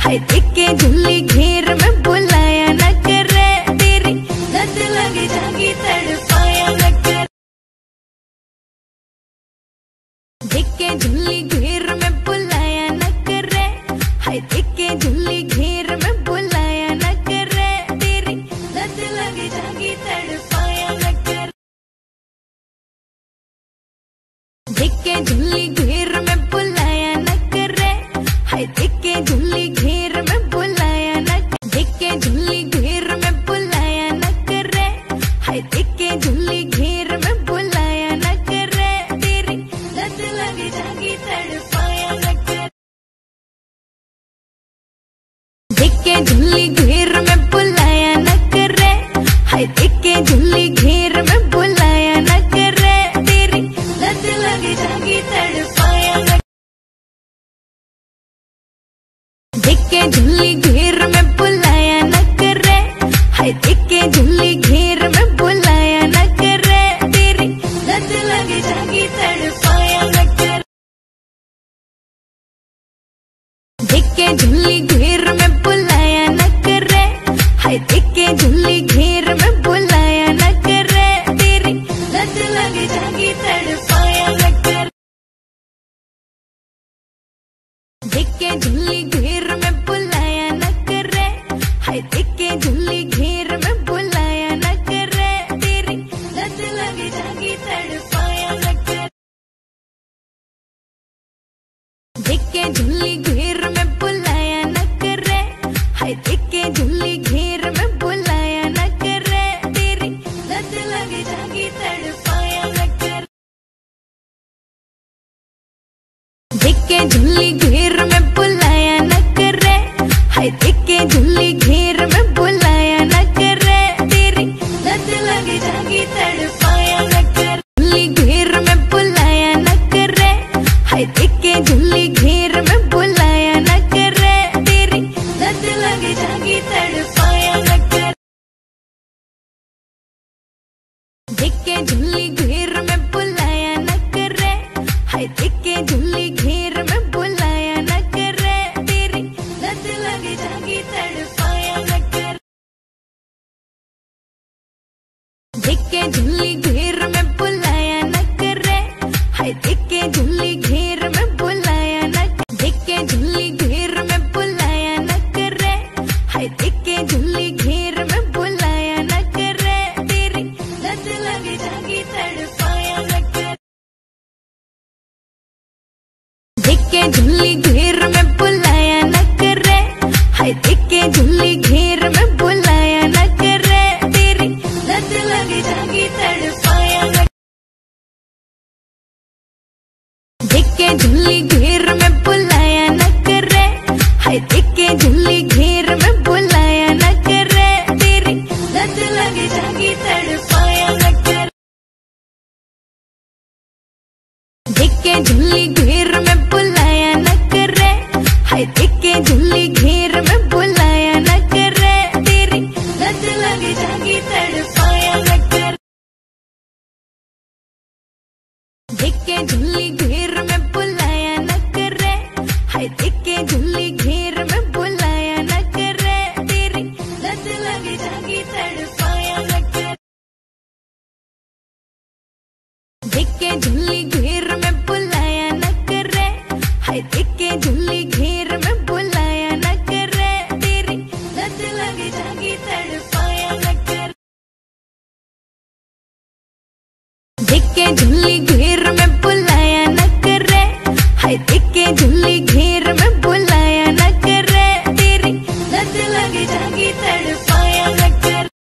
हाय देखे झुल्ली घेर में बुलाया न करे, तेरी लत लग जागी तड़पाया न कर। देखे झुल्ली घेर में बुलाया न करे, हाय देखे झुल्ली घेर में बुलाया न करे, तेरी लत लग जागी तड़पाया न कर। देखे झुल्ली घेर में बुलाया न करे, हाय देखे झुल्ली घेर में बुलाया न, देखे झुल्ली घेर में बुलाया न करे, हाय देखे झुल्ली घेर में बुलाया न करे, तेरी लत लग जागी तड़पाया न कर। देखे झुल्ली घेर में बुलाया न करे, हाय देखे झुल्ली घेर में बुलाया न करे, तेरी लत लग जागी तड़पाया न। देखे झुल्ली घेर में बुलाया न करे, हाय देखे झुल्ली घेर में बुलाया न करे, तेरी लत लग जागी तड़पाया न कर। देखे झुल्ली घेर में बुलाया न करे, हाय देखे झुल्ली घेर में बुलाया न करे, तेरी लत लग जागी तड़पाया न कर। देखे झुल्ली घेर में बुलाया न करे, हाय देखे झुल्ली घेर में बुलाया न करे, तेरी लत लग जागी तड़पाया न कर। देखे झुल्ली घेर में बुलाया न करे, हाय देखे झुल्ली घेर में बुलाया न करे, तेरी लत लग जागी तड़पाया न कर। देखे झुल्ली घेर में बुलाया न करे, हाय देखे झुल्ली घेर में बुलाया न करे, तेरी लत लग जागी तड़पाया न कर। झुल्ली घेर में बुलाया न करे, हाय देखे झुल्ली घेर में बुलाया न करे, तेरी लत लग जागी तड़पाया न कर। देखे झुल्ली घेर में बुलाया न करे, हाय देखे झुल्ली घेर में बुलाया न करे, तेरी लत लग जागी तड़पाया न कर। देखे झुल्ली घेर में बुलाया न करे, हाय देखे झुल्ली घेर में बुलाया न, देखे झुल्ली घेर में बुलाया न करे, हाय देखे झुल्ली घेर में बुलाया न करे, तेरी लत लग जागी तड़पाया न कर। देखे झुल्ली घेर में बुलाया न करे, हाय देखे झुल्ली घेर में बुलाया न करे, तेरी लत लग जागी तड़पाया न। देखे झुल्ली घेर में बुलाया न करे, हाय देखे झुल्ली घेर में बुलाया न करे, तेरी लत लग जागी तड़पाया न कर। देखे झुल्ली घेर में बुलाया न करे, हाय देखे झुल्ली घेर में बुलाया न करे, तेरी लत लग जागी तड़पाया न कर। देखे झुल्ली घेर में बुलाया न करे, हाय देखे झुल्ली घेर में बुलाया न करे, तेरी लत लग जागी तड़पाया न कर। देखे झुल्ली घेर में बुलाया न करे, हाय देखे झुल्ली घेर में बुलाया न करे, तेरी लत लग जागी तड़पाया न कर। देखे झुल्ली घेर